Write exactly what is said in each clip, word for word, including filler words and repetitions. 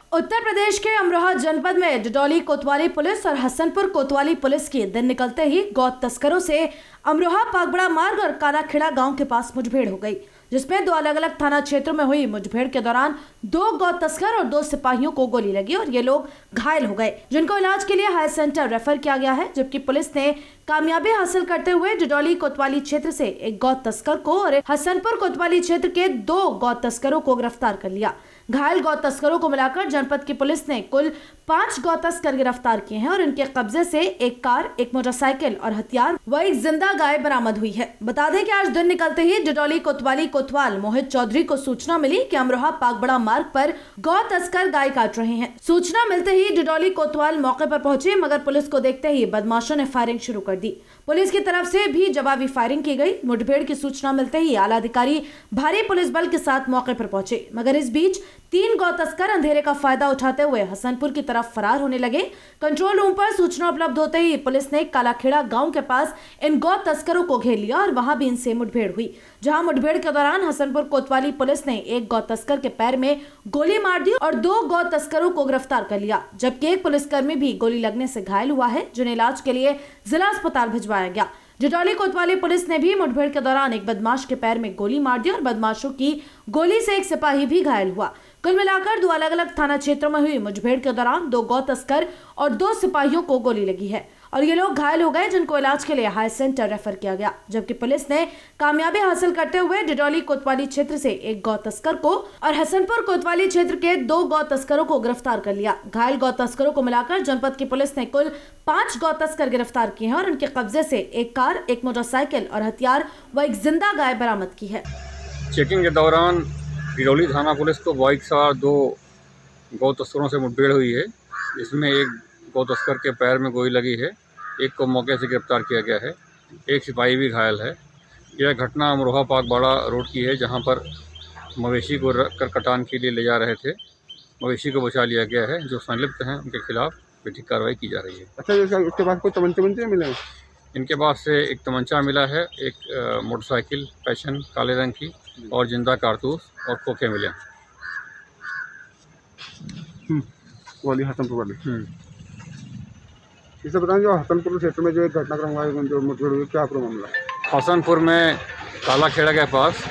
उत्तर प्रदेश के अमरोहा जनपद में डिडौली कोतवाली पुलिस और हसनपुर कोतवाली पुलिस की दिन निकलते ही गौ तस्करों से अमरोहा पागबड़ा मार्ग और कालाखेड़ा गांव के पास मुठभेड़ हो गई, जिसमें दो अलग अलग थाना क्षेत्रों में हुई मुठभेड़ के दौरान दो गौ तस्कर और दो सिपाहियों को गोली लगी और ये लोग घायल हो गए, जिनको इलाज के लिए हाई सेंटर रेफर किया गया है। जबकि पुलिस ने कामयाबी हासिल करते हुए डिडौली कोतवाली क्षेत्र से एक गौ तस्कर को और हसनपुर कोतवाली क्षेत्र के दो गौ तस्करों को गिरफ्तार कर लिया। घायल गौ तस्करों को मिलाकर जनपद की पुलिस ने कुल पांच गौ तस्कर गिरफ्तार किए हैं और इनके कब्जे से एक कार, एक मोटरसाइकिल और हथियार व एक जिंदा गाय बरामद हुई है। बता दें कि आज दिन निकलते ही डिडौली कोतवाली कोतवाल मोहित चौधरी को सूचना मिली कि अमरोहा पागबड़ा मार्ग पर गौ तस्कर गाय काट रहे हैं। सूचना मिलते ही डिडौली कोतवाल मौके पर पहुंचे, मगर पुलिस को देखते ही बदमाशों ने फायरिंग शुरू कर दी। पुलिस की तरफ से भी जवाबी फायरिंग की गई। मुठभेड़ की सूचना मिलते ही आला अधिकारी भारी पुलिस बल के साथ मौके पर पहुंचे, मगर इस बीच तीन गौ तस्कर अंधेरे का फायदा उठाते हुए हसनपुर की तरफ फरार होने लगे। कंट्रोल रूम पर सूचना उपलब्ध होते ही पुलिस ने कालाखेड़ा गांव के पास इन गौ तस्करों को घेर लिया और वहां भी इनसे मुठभेड़ हुई, जहां मुठभेड़ के दौरान हसनपुर कोतवाली पुलिस ने एक गौ तस्कर के पैर में गोली मार दी और दो गौ तस्करों को गिरफ्तार कर लिया, जबकि एक पुलिसकर्मी भी गोली लगने से घायल हुआ है, जिन्हें इलाज के लिए जिला अस्पताल भिजवाया गया। डिडौली कोतवाली पुलिस ने भी मुठभेड़ के दौरान एक बदमाश के पैर में गोली मार दी और बदमाशों की गोली से एक सिपाही भी घायल हुआ। कुल मिलाकर दो अलग अलग थाना क्षेत्रों में हुई मुठभेड़ के दौरान दो गौ तस्कर और दो सिपाहियों को गोली लगी है और ये लोग घायल हो गए, जिनको इलाज के लिए हाई सेंटर रेफर किया गया। जबकि पुलिस ने कामयाबी हासिल करते हुए डिडौली कोतवाली क्षेत्र से एक गौ तस्कर को और हसनपुर कोतवाली क्षेत्र के दो गौ तस्करों को गिरफ्तार कर लिया। घायल गौ तस्करों को मिलाकर जनपद की पुलिस ने कुल पांच गौ तस्कर गिरफ्तार किए हैं और उनके कब्जे से एक कार, एक मोटरसाइकिल और हथियार व एक जिंदा गाय बरामद की है। चेकिंग के दौरान डिडौली थाना पुलिस को बाइक सवार दो गौ तस्करों से मुठभेड़ हुई है, इसमें एक गौ तस्कर के पैर में गोली लगी है, एक को मौके से गिरफ्तार किया गया है, एक सिपाही भी घायल है। यह घटना अमरोहा पागबड़ा रोड की है, जहां पर मवेशी को रख कर कटान के लिए ले जा रहे थे। मवेशी को बचा लिया गया है। जो संलिप्त हैं उनके खिलाफ विधिक कार्रवाई की जा रही है। अच्छा, इसके पास कोई तमंचे वमंचे मिले हैं? इनके पास से एक तमंचा मिला है, एक मोटरसाइकिल पैशन काले रंग की और जिंदा कारतूस और खोखे मिले। वाली हसनपुर वाली इसे बताएं, जो हसनपुर क्षेत्र में जो एक घटनाक्रम हुआ है, जो मुठभेड़ हुई, क्या पूरा मामला है? हसनपुर में कालाखेड़ा के पास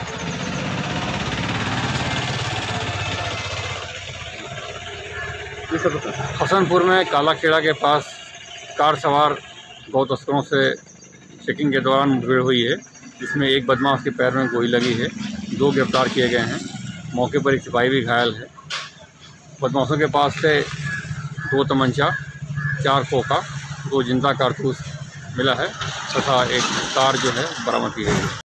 इसे बताएं। हसनपुर में कालाखेड़ा के पास कार सवार गौ तस्करों से चेकिंग के दौरान मुठभेड़ हुई है, जिसमें एक बदमाश के पैर में गोली लगी है, दो गिरफ्तार किए गए हैं। मौके पर एक सिपाही भी घायल है। बदमाशों के पास से दो तमंचा, चार खोखा, दो जिंदा कारतूस मिला है तथा एक कार जो है बरामद की गई है।